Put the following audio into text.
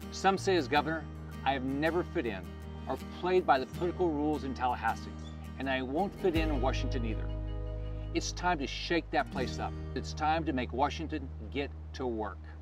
Some say as governor, I have never fit in or played by the political rules in Tallahassee, and I won't fit in Washington either. It's time to shake that place up. It's time to make Washington get to work.